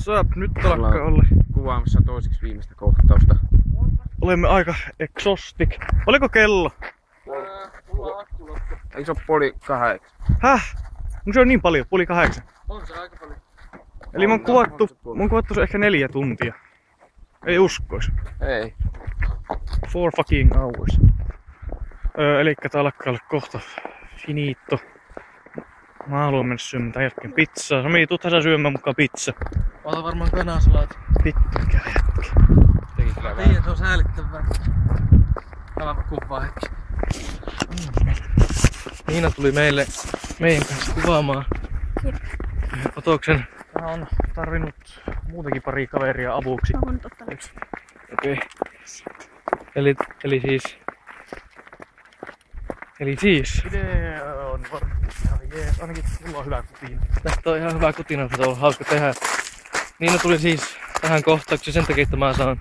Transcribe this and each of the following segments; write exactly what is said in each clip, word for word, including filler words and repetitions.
What's up? Nyt alkaa olla kuvaamassa toiseksi viimeistä kohtausta. Olemme aika exhaustic. Oliko kello? Ää, mulla on akku loppu. Eikö se oo puoli kahdeksan? Häh? Onko se on niin paljon? Puoli kahdeksan? On se aika paljon. Eli mun kuvattu, mun kuvattu se ehkä neljä tuntia. Ei uskois. Ei. Four fucking hours. Öö, elikkä tää alkaa olla kohta finito. Mä haluan mennä syömään tämän jälkeen pizzaa. Sami, tuuthan sä syömään mukaan pizza. Ota varmaan kanasalaati. Vittu mikä jätki. Mä tiedän, se on säälittävää. Älä kuvaa hetki. Niina tuli meille meidän kanssa kuvaamaan otoksen. Tää on tarvinnut muutenkin pari kaveria avuksi. On totta. Okei. Okay. Eli, eli siis... Eli siis... Video on varmasti ihan jees. Ainakin mulla on hyvä kutina. Tästä on ihan hyvä kutina, se on hauska tehdä. Niina tuli siis tähän kohtaukseen sen takia, että mä saan...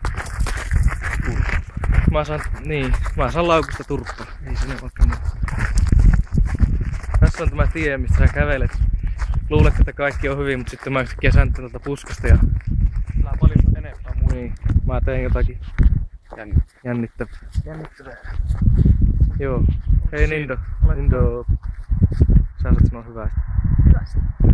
Mä saan... Niin, mä saan laukusta turppaa. Ei sinne vaikka muuta. Tässä on tämä tie, mistä sä kävelet. Luulet, että kaikki on hyvin, mutta sitten mä yhtäkkiä säntän tuolta puskasta ja... Tää on paljon enemmän muuta. Niin, mä teen jotakin jännittävää. Jännittävää. Joo. Hei Nindo. Nindo. Sä saat sanoa hyvää. Hyvästi.